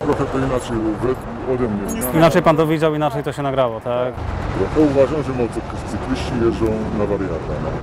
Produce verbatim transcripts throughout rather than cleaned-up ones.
Trochę to inaczej ode mnie. Inaczej pan to widział, inaczej to się nagrało, tak? Trochę uważam, że motocykliści jeżdżą na wariata. No.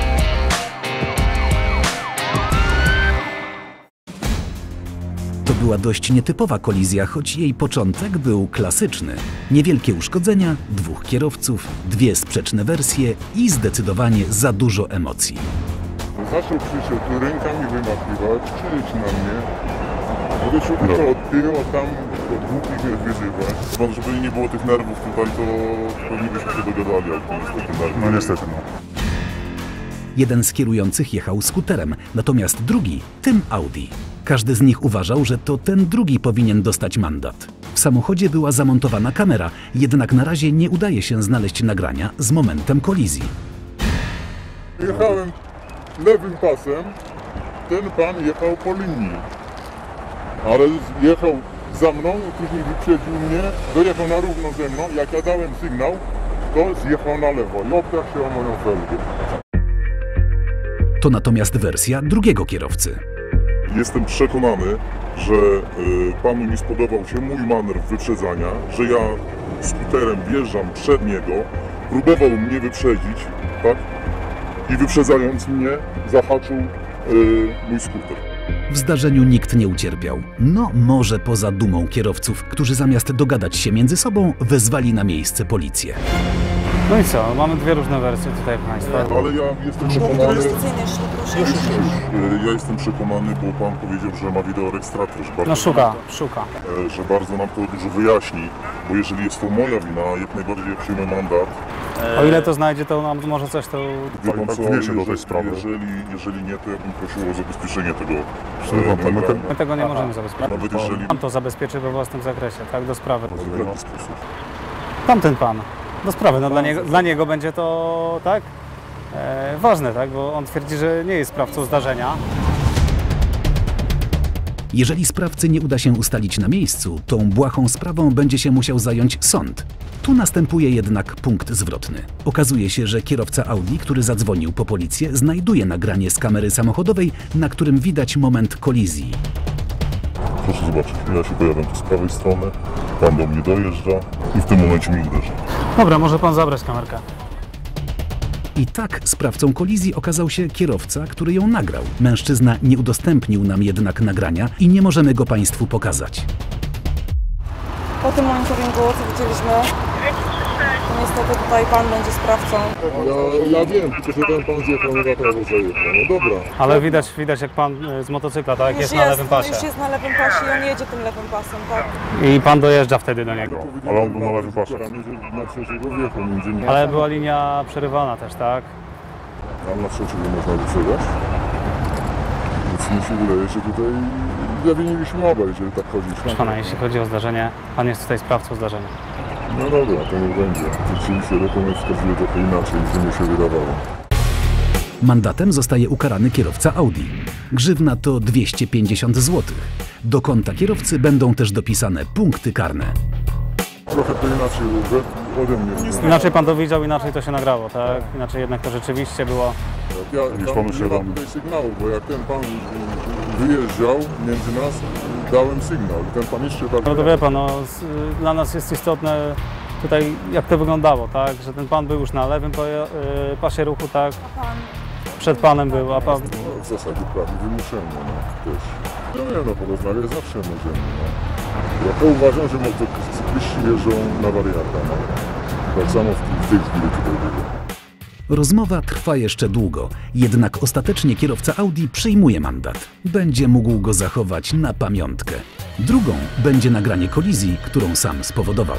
To była dość nietypowa kolizja, choć jej początek był klasyczny. Niewielkie uszkodzenia, dwóch kierowców, dwie sprzeczne wersje i zdecydowanie za dużo emocji. Zaczął krzyczeć, rękami wymachiwać, krzyczeć na mnie. Odeszł tylko od tyłu, a tam od dwóch ich wyzywać. Chyba, żeby nie było tych nerwów tutaj, to pewnie byśmy się dogadali, jak to niestety nerwy. No niestety, no. Jeden z kierujących jechał skuterem, natomiast drugi tym Audi. Każdy z nich uważał, że to ten drugi powinien dostać mandat. W samochodzie była zamontowana kamera, jednak na razie nie udaje się znaleźć nagrania z momentem kolizji. Jechałem lewym pasem, ten pan jechał po linii. Ale jechał za mną, później wyprzedził mnie, dojechał na równo ze mną. Jak ja dałem sygnał, to zjechał na lewo i oparł się o moją felgę. To natomiast wersja drugiego kierowcy. Jestem przekonany, że y, panu nie spodobał się mój manewr wyprzedzania, że ja skuterem wjeżdżam przed niego, próbował mnie wyprzedzić, tak? I wyprzedzając mnie, zahaczył y, mój skuter. W zdarzeniu nikt nie ucierpiał. No może poza dumą kierowców, którzy zamiast dogadać się między sobą, wezwali na miejsce policję. No i co? Mamy dwie różne wersje tutaj państwa. Ale ja jestem przekonany, ja jestem przekonany, bo pan powiedział, że ma wideorejestrator, że bardzo, No szuka, szuka. że bardzo nam to dużo wyjaśni, bo jeżeli jest to moja wina, jak najbardziej ja przyjmę mandat. O ile to znajdzie, to nam może coś to... Wie pan co, wniesie do tej sprawy. Jeżeli, jeżeli nie, to ja bym prosił o zabezpieczenie tego. Pan, my ten- My tego nie możemy zabezpieczyć. Nawet jeżeli... Pan to zabezpieczy we własnym zakresie, tak? Do sprawy. W jaki sposób? Tamten pan. Do sprawy. No dla niego, dla niego będzie to, tak? E, ważne, tak? Bo on twierdzi, że nie jest sprawcą zdarzenia. Jeżeli sprawcy nie uda się ustalić na miejscu, tą błahą sprawą będzie się musiał zająć sąd. Tu następuje jednak punkt zwrotny. Okazuje się, że kierowca Audi, który zadzwonił po policję, znajduje nagranie z kamery samochodowej, na którym widać moment kolizji. Proszę zobaczyć, ja się pojawiam tu z prawej strony, pan do mnie dojeżdża i w tym momencie mi uderzy. Dobra, może pan zabrać kamerkę. I tak sprawcą kolizji okazał się kierowca, który ją nagrał. Mężczyzna nie udostępnił nam jednak nagrania i nie możemy go państwu pokazać. Po tym monitoringu, co widzieliśmy, to niestety tutaj pan będzie sprawcą. Ja, ja wiem, tylko że ten pan zjechał na prawo zajechał. No dobra. Ale widać, widać jak pan e, z motocykla, tak? Już Jest na lewym pasie. Już jest na lewym pasie i on jedzie tym lewym pasem, tak? I pan dojeżdża wtedy do niego. Ale on był na lewym pasie. Znaczy, że go wjechał między nimi. Ale była linia przerywana też, tak? A na trzeciego można wyprzedzać? Więc mi się wydaje, że tutaj zawiniliśmy obaj, jeżeli tak chodzi. Proszę pana, jeśli chodzi o zdarzenie, pan jest tutaj sprawcą zdarzenia. No dobra, to nie będzie. Rzeczywiście dokument wskazuje trochę inaczej, niż mi się wydawało. Mandatem zostaje ukarany kierowca Audi. Grzywna to dwieście pięćdziesiąt złotych. Do konta kierowcy będą też dopisane punkty karne. Trochę to inaczej ode mnie. Inaczej pan to widział, inaczej to się nagrało, tak? Inaczej jednak to rzeczywiście było... Ja Niż tam panu nie się ma dam. tutaj sygnału, bo jak ten pan wyjeżdżał między nas, dałem sygnał. I ten pan jeszcze tak... No to wie pan, no, z, dla nas jest istotne tutaj jak to wyglądało, tak? Że ten pan był już na lewym poja- y, pasie ruchu, tak? A pan Przed panem był, a pan... No, w zasadzie prawie wymuszenie, no też. No nie no, porozmawiać zawsze możemy, no. Ja to uważam, że motocykliści jeżdżą na wariata, no. Tak samo w, w tej chwili tutaj było. Rozmowa trwa jeszcze długo, jednak ostatecznie kierowca Audi przyjmuje mandat. Będzie mógł go zachować na pamiątkę. Drugą będzie nagranie kolizji, którą sam spowodował.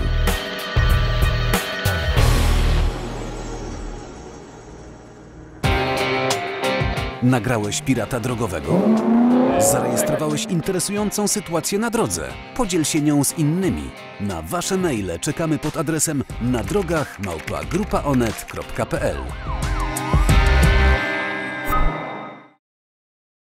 Nagrałeś pirata drogowego? Zarejestrowałeś interesującą sytuację na drodze? Podziel się nią z innymi. Na wasze maile czekamy pod adresem na drogach małpa grupa onet kropka p l.